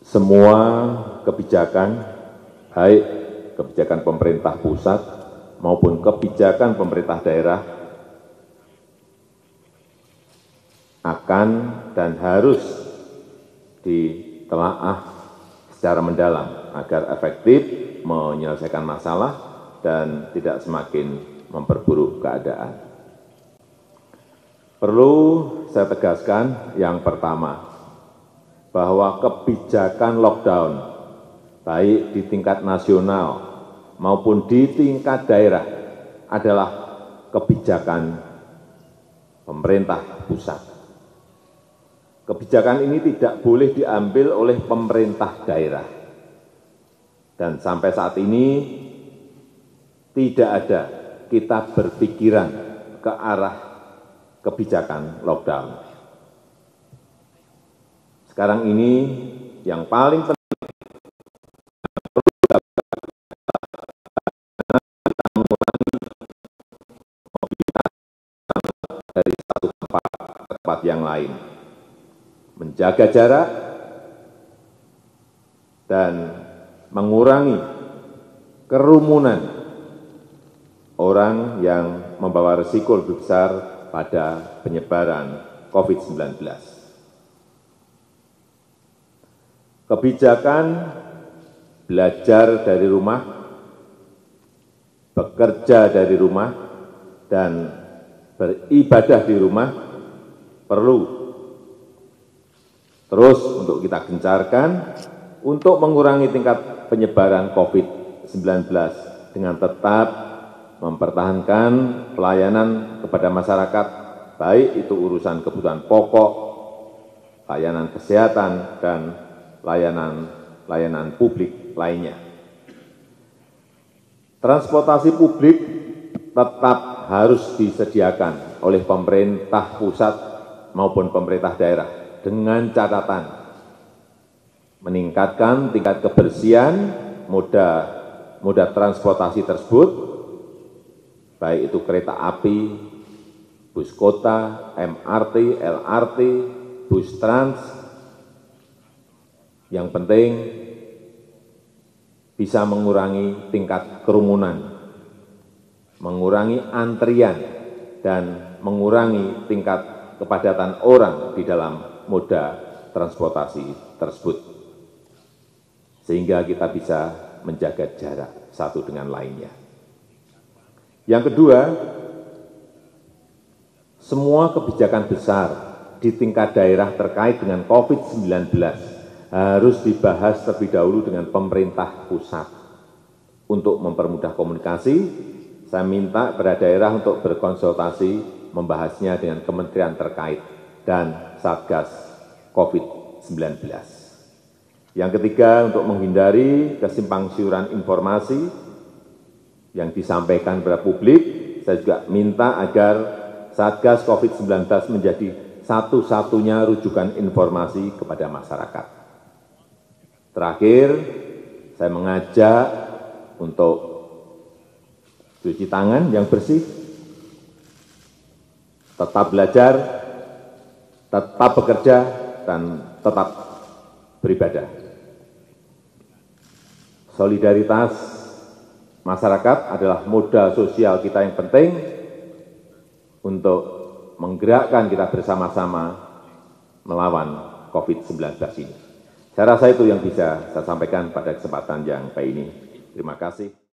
semua kebijakan, baik kebijakan pemerintah pusat maupun kebijakan pemerintah daerah, akan dan harus ditelaah secara mendalam agar efektif menyelesaikan masalah dan tidak semakin memperburuk keadaan. Perlu saya tegaskan yang pertama, bahwa kebijakan lockdown, baik di tingkat nasional maupun di tingkat daerah, adalah kebijakan pemerintah pusat. Kebijakan ini tidak boleh diambil oleh pemerintah daerah. Dan sampai saat ini tidak ada kita berpikiran ke arah kebijakan lockdown. Sekarang ini yang paling penting mengurangi mobilitas dari satu tempat ke tempat yang lain, menjaga jarak dan mengurangi kerumunan orang yang membawa risiko lebih besar pada penyebaran COVID-19. Kebijakan belajar dari rumah, bekerja dari rumah, dan beribadah di rumah perlu terus untuk kita gencarkan untuk mengurangi tingkat penyebaran COVID-19 dengan tetap mempertahankan pelayanan kepada masyarakat, baik itu urusan kebutuhan pokok, layanan kesehatan, dan layanan publik lainnya. Transportasi publik tetap harus disediakan oleh pemerintah pusat maupun pemerintah daerah dengan catatan meningkatkan tingkat kebersihan moda transportasi tersebut, baik itu kereta api, bus kota, MRT, LRT, bus trans. Yang penting bisa mengurangi tingkat kerumunan, mengurangi antrian, dan mengurangi tingkat kepadatan orang di dalam moda transportasi tersebut. Sehingga kita bisa menjaga jarak satu dengan lainnya. Yang kedua, semua kebijakan besar di tingkat daerah terkait dengan COVID-19 harus dibahas terlebih dahulu dengan pemerintah pusat. Untuk mempermudah komunikasi, saya minta kepada daerah untuk berkonsultasi membahasnya dengan kementerian terkait dan Satgas COVID-19. Yang ketiga, untuk menghindari kesimpang siuran informasi yang disampaikan kepada publik, saya juga minta agar Satgas COVID-19 menjadi satu-satunya rujukan informasi kepada masyarakat. Terakhir, saya mengajak untuk cuci tangan yang bersih, tetap belajar, tetap bekerja, dan tetap beribadah. Solidaritas masyarakat adalah modal sosial kita yang penting untuk menggerakkan kita bersama-sama melawan COVID-19 ini. Saya rasa itu yang bisa saya sampaikan pada kesempatan yang baik ini. Terima kasih.